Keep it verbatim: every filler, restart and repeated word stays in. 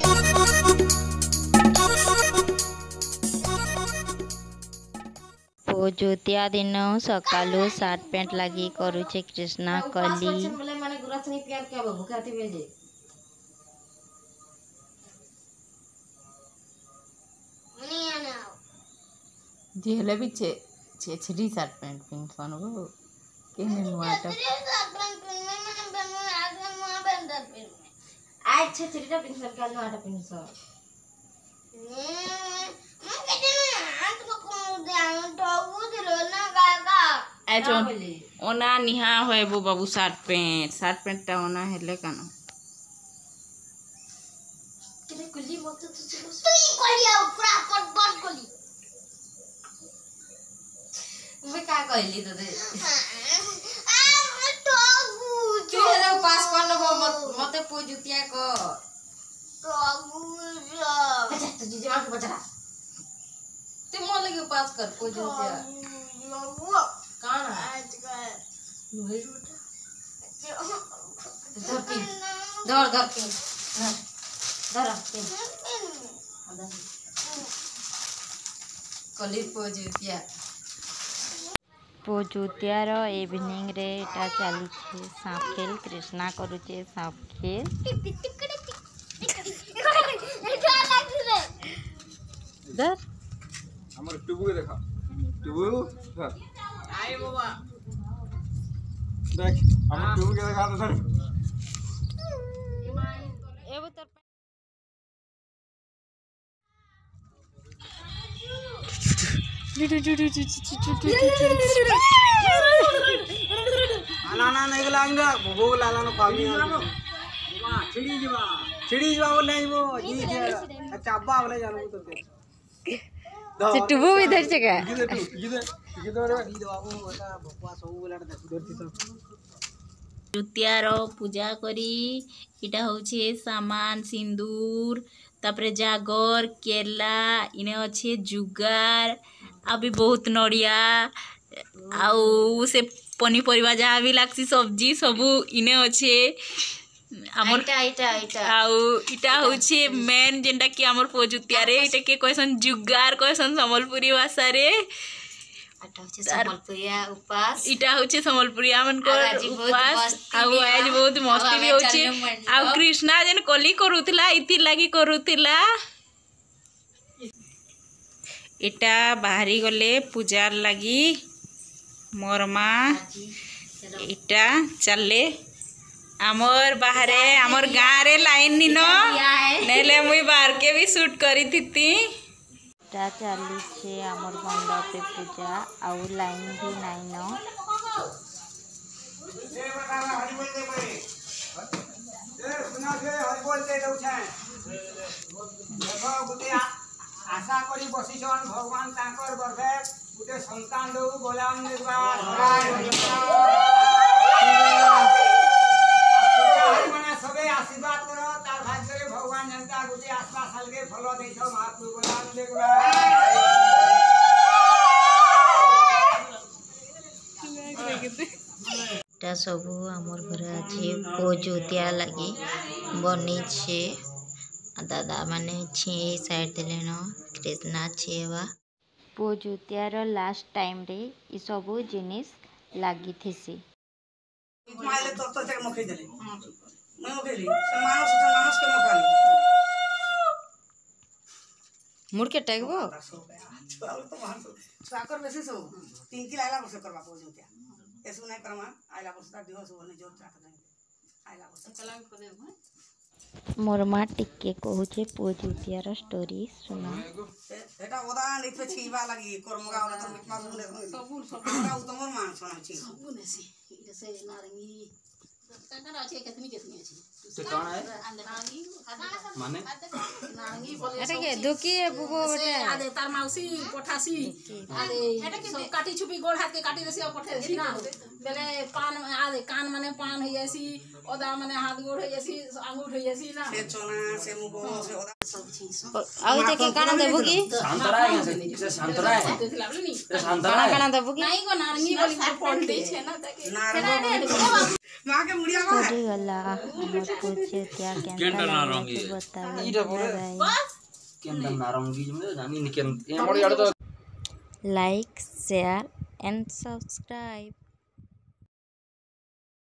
पूजुतिया दिन सकालू shirt pant लगी करुचे कृष्णा कली जी हेले भी छे छे छड़ी सार्ट पैंट पिन सन वो के नुआटा आज छे छड़ीटा पिन सन काल नुआटा पिन सन एचो ओना निहा होय बो बाबू सार्ट पैंट सार्ट पैंट ता ओना हेले कानो केने कुली मत तो तू कोली आ पूरा पट पट कोली मैं का कहली तो दे आ टोगु तू रे पास करनो मत मते पूजुतिया को टोगु अच्छा तो जीजे मां के बचा ते मोर लगे पास कर पूजुतिया कान आज कर लोहे रोटा धर पी धर धर पी धर धर कली पूजुतिया पूजुतिया रो इवनिंग रे एटा चली छे सांप खेल कृष्णा करूचे सांप खेल धर हमर टुबू के देखा टुबू आए बाबा देख हमर टुबू के देखा तो एबो तर आना ना नहीं गलांगा भोग लाला न पावी छिड़ी जवा छिड़ी जवा बोले वो जी अच्छा अब्बा बोले जानो तो ते टुबू इधर से का इधर तू इधर इधर रे दी बाबू ओटा भगवा सब बोला दरती सब जुतियार पूजा करी इटा होछे सामान सिंदूर तापरे जागर केला इने अच्छे जुगार अभी बहुत नड़िया आउ से पनीपरिया जहाँ भी लागसी सब्जी सबू इने अच्छे आमर इटा इटा आउ इटा होछे मेन जेंटा कि आमर पूजुतिया रे इटा के कहसन जुगार कहसन संबलपुरी भाषा रे आटा होछे संबलपुरिया उपास इटा होछे संबलपुरिया मन को उपास आउ आज बहुत मस्ती भी होछे आउ कृष्णा जन कली करूतला इति लागि करूतला इटा बाहरी गले पूजार लगी मोर माँ इटा चले आमर बाहरे आमर गाँ रे लाइन निनो नेले मुई बाहर के भी शूट करी थी टा चली छे आमर मंडप पे पूजा आउ लाइन भी नाइन ए बता हरि बोल दे भाई ए सुना के हरि बोल दे दउ छै देखो गुटे आशा करी बसिछन भगवान तांकर बरदे गुटे संतान दउ गोलाम निर्वाण माने सबे आशीर्वाद करो तार भाग्य रे भगवान जनता गुटे आशा सालगे फल दैछो महाप्रभु गोलाम निर्वाण टा सबू आमर घरे आज पूजुतिया लगी बनी छे दादा माने छे साइड देलेन कृष्णा छेवा पूजुतियार लास्ट टाइम रे ई सबू जिनिस लागी थिसी माइले तो तो जग मखै देले मैं मखैली से मानस से मानस के मखाली मुड़ के टैगबो तो मानस साकर बेसी सो तीन किलो आइला बस करबा पूजुतिया एसु नहीं करमा आइला बस ता दिवस होने जोर चाक दे आइला बस चला को दे मोर माँ टिके कहूचे पूजुतियार स्टोरी सुना एटा ओदा नहीं पे छीबा लगी कर्मगा वाला तो मिटमा सुने सब सब हमरा उतमर मान सुना छी सब नेसी इसे से नारंगी काका আছে कितनी कितनी আছে से कौन है माने नारंगी बोले एटा के दुकी बुबो बेटा आदे तार मौसी पठासी आदे सब काटी छुपी गोड़ हाथ के काटी देसी और पठे देसी ना बेले पान आदे कान माने पान हो जासी ओदा माने हाथ गोड़ हो जासी अंगूठ हो जासी ना से चना से मुगो से ओदा सब चीज ଆଉ ଏତେ କେ କାଣା ଦେବୁ କି संतरा है से संतरा है से संतरा କାଣା है କାଣା ଦେବୁ କି नहीं को नारंगी बोली को पड़ते छे ना ताके मां के मुड़िया को सरी गला हमर पूछे क्या केंटा कैंटा नारंगी बतावे इटा बोले केंटा नारंगी में जानी निकेन ए मोड़ी आड़ तो लाइक शेयर एंड सब्सक्राइब